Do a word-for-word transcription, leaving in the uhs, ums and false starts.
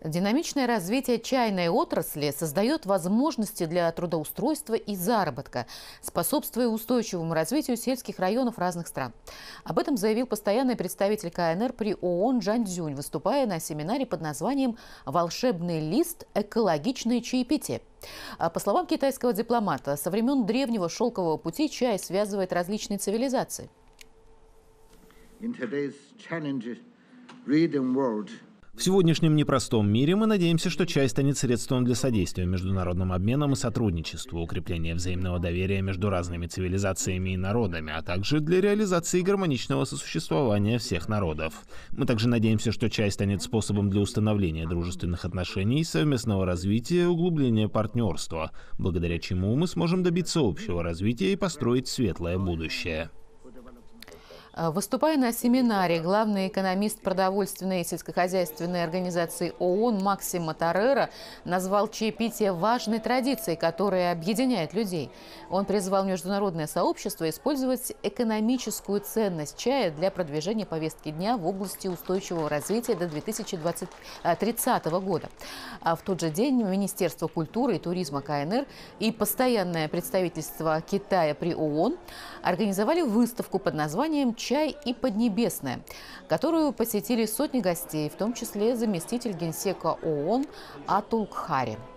Динамичное развитие чайной отрасли создает возможности для трудоустройства и заработка, способствуя устойчивому развитию сельских районов разных стран. Об этом заявил постоянный представитель ка эн эр при о о эн Чжан Цзюнь, выступая на семинаре под названием «Волшебный лист. Экологичное чаепитие». По словам китайского дипломата, со времен древнего шелкового пути чай связывает различные цивилизации. В сегодняшнем непростом мире мы надеемся, что чай станет средством для содействия международным обменам и сотрудничеству, укрепления взаимного доверия между разными цивилизациями и народами, а также для реализации гармоничного сосуществования всех народов. Мы также надеемся, что чай станет способом для установления дружественных отношений, совместного развития и углубления партнерства, благодаря чему мы сможем добиться общего развития и построить светлое будущее. Выступая на семинаре, главный экономист продовольственной и сельскохозяйственной организации о о эн Максимо Торрера назвал чаепитие важной традицией, которая объединяет людей. Он призвал международное сообщество использовать экономическую ценность чая для продвижения повестки дня в области устойчивого развития до две тысячи тридцатого года. А в тот же день Министерство культуры и туризма ка эн эр и постоянное представительство Китая при о о эн организовали выставку под названием «Чай и Поднебесное», которую посетили сотни гостей, в том числе заместитель генсека о о эн Атул Кхари.